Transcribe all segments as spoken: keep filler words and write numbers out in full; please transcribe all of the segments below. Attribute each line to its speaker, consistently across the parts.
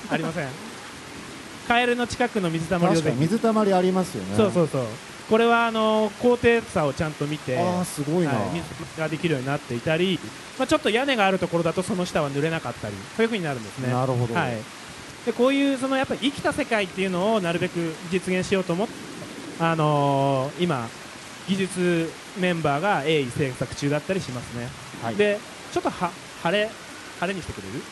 Speaker 1: ありません。カエルの近くの水たまりを
Speaker 2: 確かに水たまりありますよね。
Speaker 1: そうそうそう。これはあの高低差をちゃんと見て、
Speaker 2: あーすごいな、
Speaker 1: はい、水ができるようになっていたり、まあ、ちょっと屋根があるところだとその下は濡れなかったり、そういう風になるんですね。
Speaker 2: なるほど、
Speaker 1: はい、でこういうそのやっぱり生きた世界っていうのをなるべく実現しようと思って、あのー、今技術メンバーが鋭意制作中だったりしますね。
Speaker 2: はい、
Speaker 1: でちょっとは晴れ晴れにしてくれる？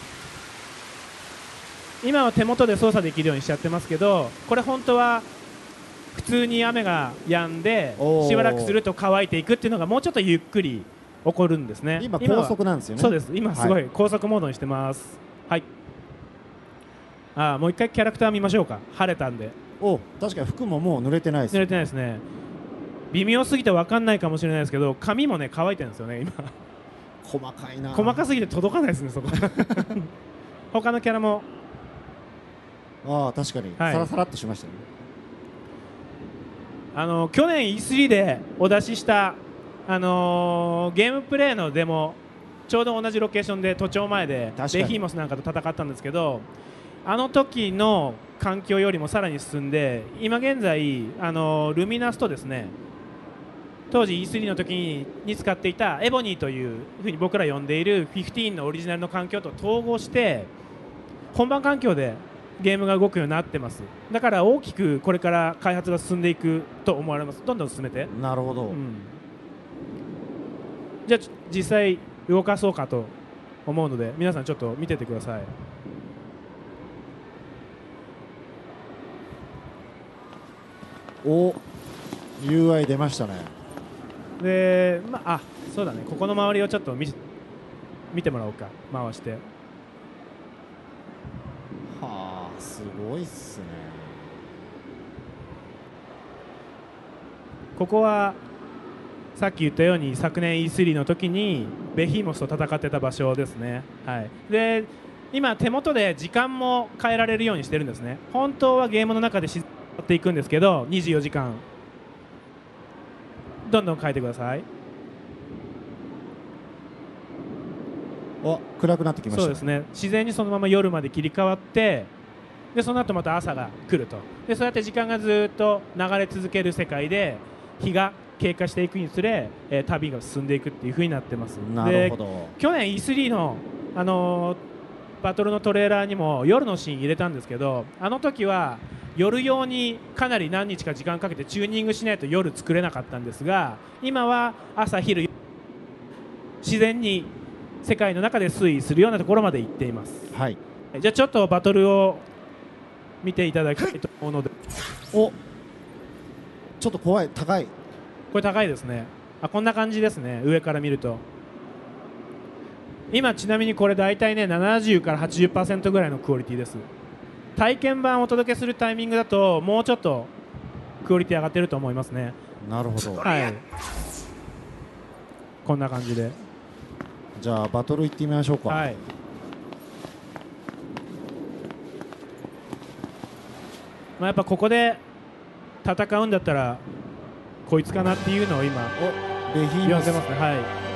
Speaker 1: 今は手元で操作できるようにしちゃってますけど、これ本当は普通に雨が止んでしばらくすると乾いていくっていうのがもうちょっとゆっくり起こるんですね。
Speaker 2: 今高速なんですよね。
Speaker 1: そうです。今すごい高速モードにしてます。はい、あもう一回キャラクター見ましょうか。晴れたんで。
Speaker 2: お確かに服ももう濡れてないです、
Speaker 1: 濡れてないですね。微妙すぎて分かんないかもしれないですけど、髪もね乾いてるんですよね今。
Speaker 2: 細かいな。
Speaker 1: 細かすぎて届かないですねそこ他のキャラも
Speaker 2: ああ確かに、はい、サラサラっとしましたね。あ
Speaker 1: の去年 イースリー でお出しした、あのー、ゲームプレイのデモ、ちょうど同じロケーションで都庁前でベヒーモスなんかと戦ったんですけど、あの時の環境よりもさらに進んで、今現在、あのー、ルミナスとですね、当時 イースリー の時にに使っていたエボニーというふうに僕ら呼んでいるじゅうごのオリジナルの環境と統合して本番環境でゲームが動くようになってます。だから大きくこれから開発が進んでいくと思われます。どんどん進めて。
Speaker 2: なるほど、うん、
Speaker 1: じゃあ実際動かそうかと思うので皆さんちょっと見ててください。
Speaker 2: お ユーアイ 出ましたね。
Speaker 1: で、まあ、そうだね、ここの周りをちょっと 見, 見てもらおうか。回して。
Speaker 2: はあすごいっすね。
Speaker 1: ここはさっき言ったように昨年 イースリー の時にベヒーモスと戦ってた場所ですね。はい、で今手元で時間も変えられるようにしてるんですね。本当はゲームの中で沈まっていくんですけどにじゅうよじかんどんどん変えてください。
Speaker 2: お暗くなってきました。
Speaker 1: そうですね、自然にそのまま夜まで切り替わって、でその後また朝が来ると。でそうやって時間がずっと流れ続ける世界で日が経過していくにつれ、えー、旅が進んでいくっていう風になってます。
Speaker 2: なるほど。
Speaker 1: 去年 イースリー の、あのー、バトルのトレーラーにも夜のシーン入れたんですけど、あの時は夜用にかなり何日か時間かけてチューニングしないと夜作れなかったんですが、今は朝昼自然に世界の中で推移するようなところまで行っています。
Speaker 2: はい、
Speaker 1: じゃあちょっとバトルを見ていただきたいと思うので。
Speaker 2: おちょっと怖い。高い。
Speaker 1: これ高いですね。あこんな感じですね、上から見ると。今ちなみにこれ大体ねななじゅうからはちじゅっパーセントぐらいのクオリティです。体験版をお届けするタイミングだともうちょっとクオリティ上がってると思いますね。
Speaker 2: なるほど。
Speaker 1: はい、こんな感じで。
Speaker 2: じゃあバトル行ってみましょうか。
Speaker 1: はい、まあ、やっぱここで戦うんだったらこいつかなっていうのを今
Speaker 2: おベヒー
Speaker 1: 呼
Speaker 2: モス
Speaker 1: んでますね。はい、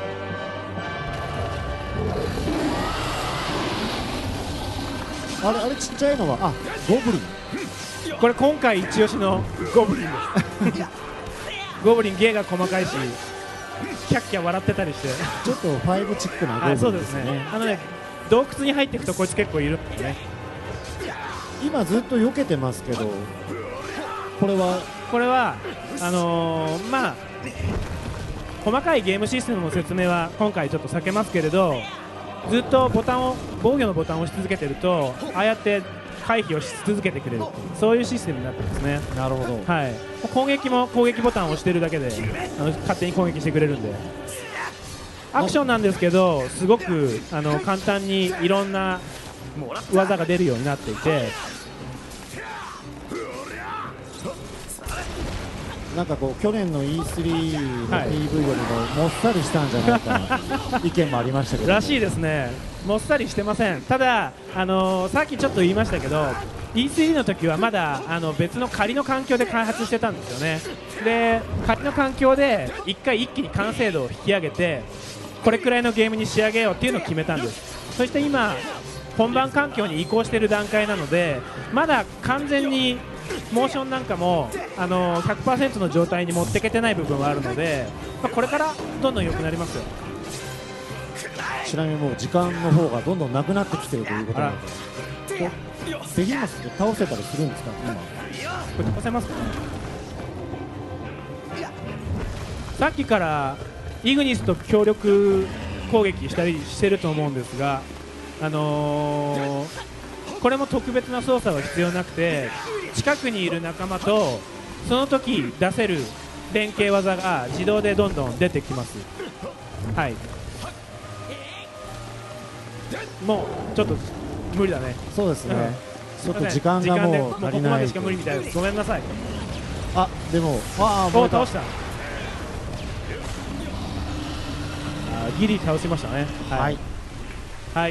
Speaker 2: あれあれちっちゃいのはあゴブリン。
Speaker 1: これ今回一押しのゴブリンですゴブリン芸が細かいしキャッキャ笑ってたりして
Speaker 2: ちょっとファイブチックなゴブリンですね。
Speaker 1: そうですね。あのね洞窟に入っていくとこいつ結構いるんですね。
Speaker 2: 今ずっと避けてますけど、これは
Speaker 1: これはあのー、まあ細かいゲームシステムの説明は今回ちょっと避けますけれど、ずっとボタンを防御のボタンを押し続けてるとああやって回避をし続けてくれる、そういうシステムになってますね。
Speaker 2: なるほど。
Speaker 1: はい、攻撃も攻撃ボタンを押してるだけであの勝手に攻撃してくれるんで、アクションなんですけどすごくあの簡単にいろんな技が出るようになっていて、
Speaker 2: なんかこう去年の イースリー の ピーブイ よりももっさりしたんじゃないかな意見もありましたけど、
Speaker 1: らしいですね。もっさりしてません。ただ、あのー、さっきちょっと言いましたけど イースリー の時はまだあの別の仮の環境で開発してたんですよね。で仮の環境でいっかい一気に完成度を引き上げてこれくらいのゲームに仕上げようっていうのを決めたんです。そして今本番環境に移行している段階なのでまだ完全にモーションなんかも、あのー、ひゃくパーセント の状態に持っていけてない部分はあるので、まあ、これからどんどん良くなりますよ。
Speaker 2: ちなみにもう時間の方がどんどんなくなってきているということなので、ベヒモスって倒せたりするんですか今。
Speaker 1: これ倒せますかね。さっきからイグニスと協力攻撃したりしてると思うんですが、あのー、これも特別な操作は必要なくて近くにいる仲間とその時出せる連携技が自動でどんどん出てきます。はい、もうちょっと無理だね。
Speaker 2: そうですね、
Speaker 1: うん、
Speaker 2: ちょっと時間がもう足りない。
Speaker 1: もうここまでしか無理みたいです。ごめんなさい。
Speaker 2: あ、でもあ
Speaker 1: あ、もう倒した。あ、ギリ倒しましたね。はい、はい、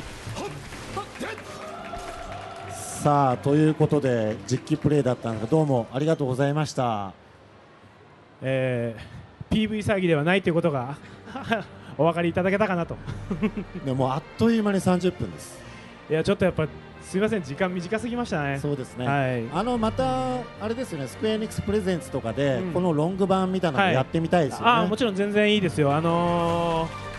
Speaker 2: さあということで実機プレイだったのでどうもありがとうございました。
Speaker 1: えー、ピーブイ 騒ぎではないということがお分かりいただけたかなと
Speaker 2: でもあっという間にさんじゅっぷんです。
Speaker 1: いやちょっとやっぱすみません、時間短すぎましたね。
Speaker 2: そうですね、
Speaker 1: はい、
Speaker 2: あのまたあれですよね、スクエアエニックスプレゼンツとかで、
Speaker 1: うん、
Speaker 2: このロング版みたいなのやってみたいですよね。
Speaker 1: はい、あ、もちろん全然いいですよ。あのー